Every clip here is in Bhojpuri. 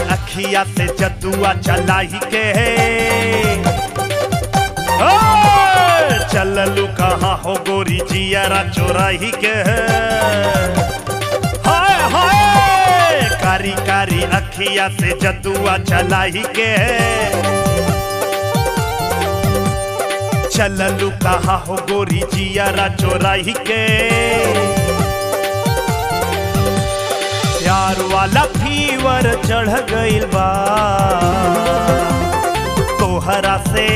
अखिया से जदुआ चलाई के चललू कहाँ हो गोरी जियरा चोराही के हाय हाय कारी कारी अखिया से जदुआ चलाई के चललू कहाँ हो गोरी जियरा चोराही के प्यार वाला फीवर चढ़ गइल बा तोहरा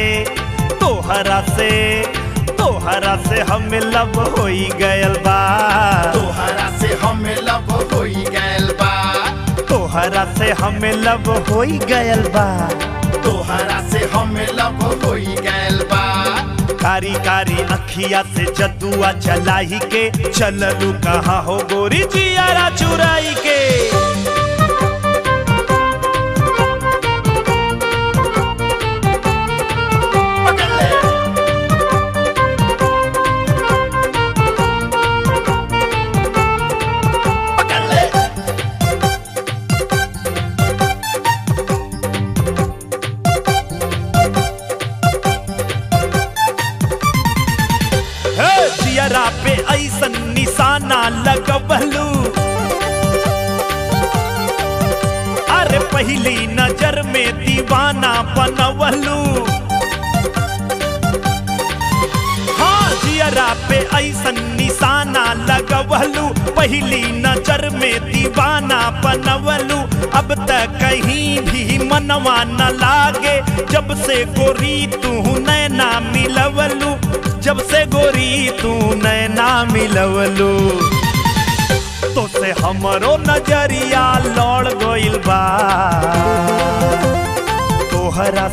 से हमें लब होई गयल बा तोहरा से हमें लब होई गयल बा तोहरा से हमें लब होई गयल बा तोहरा से हमें लब होई गयल बा कारी कारी अखिया से जदुआ चलाई के चललू कहाँ हो गोरी जियारा चुराई के जियरा पे ऐसन निशाना लगवलू अरे पहली नजर में दीवाना बनवलू हाँ जियरा पे ऐसन निशाना लगवलू पहली नजर में दीवाना बनवलू अब तक कहीं भी मनवा न लागे जब से गोरी तू नैना मिलवलू जब से गोरी तू नैना मिलवलू तो से हमरो नजरिया लौड़ गइल बा तोहरा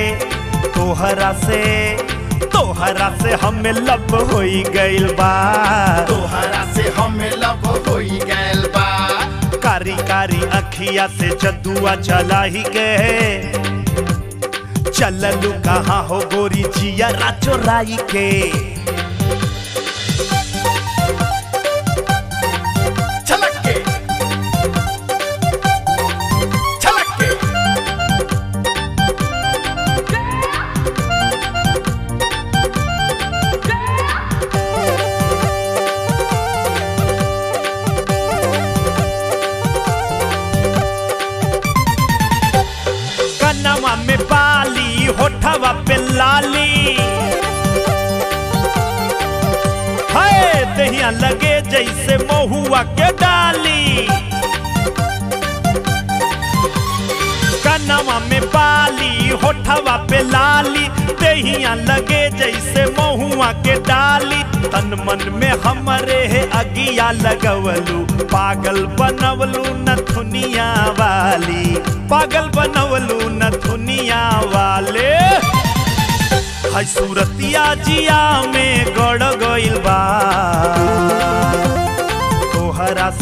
से हमें लब होई गइल बा तोहरा से हमें लब होई गयल बा कारी कारी अखिया से जदुआ चलाई के चललू कहाँ हो गोरी जियरा चोराई के छलक के छलक के कनमा में बाली होठवा पे लाली हाय दहिया लगे जैसे महुआ के डाली कनमा में बाली होठवा पे लाली दहिया लगे जैसे महुआ के डाली तन मन में हमरे है अगिया लगवलू पागल बनवलू नथुनिया वाली पागल बनवलू नथुनिया वाले हाय सूरतिया जिया में गड़ गइल बा तोहरा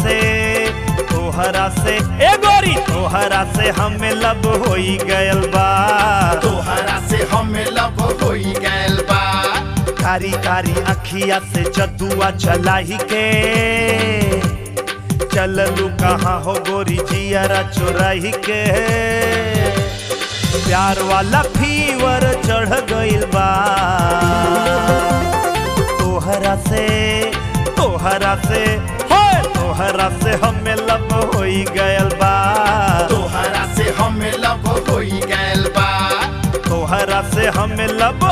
से ए गोरी तोहरा से हमें लब होई गयल बा तोहरा से हमें लब होई गयल बा कारी कारी अखिया से जदुआ चलाई के चललू कहाँ हो गोरी जियरा चुराही के प्यार वाला फीवर चढ़ गइल बा तोहरा से हमें लब होई गयल बा तोहरा से हमें लब होई गयल बा तोहरा से हमें लब